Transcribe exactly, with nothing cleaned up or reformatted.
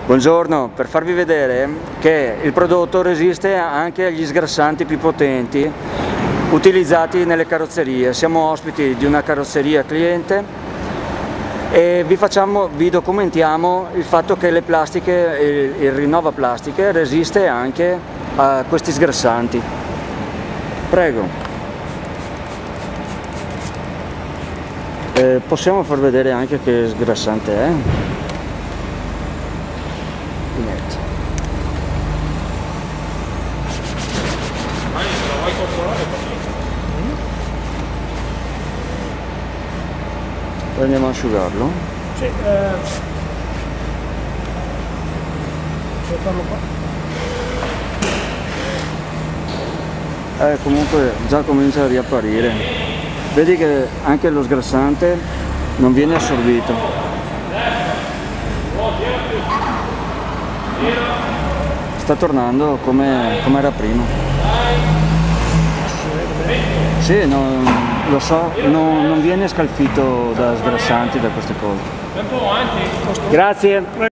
Buongiorno, per farvi vedere che il prodotto resiste anche agli sgrassanti più potenti utilizzati nelle carrozzerie. Siamo ospiti di una carrozzeria cliente e vi, facciamo, vi documentiamo il fatto che le plastiche, il, il Rinnova Plastiche resiste anche a questi sgrassanti. Prego. Eh, possiamo far vedere anche che sgrassante è? Poi andiamo a asciugarlo. Sì, eh, devo farlo qua. Eh, comunque già comincia a riapparire. Vedi che anche lo sgrassante non viene assorbito. Sta tornando come, come era prima. Sì, non, lo so, non, non viene scalfito da sgrassanti, da queste cose. Grazie.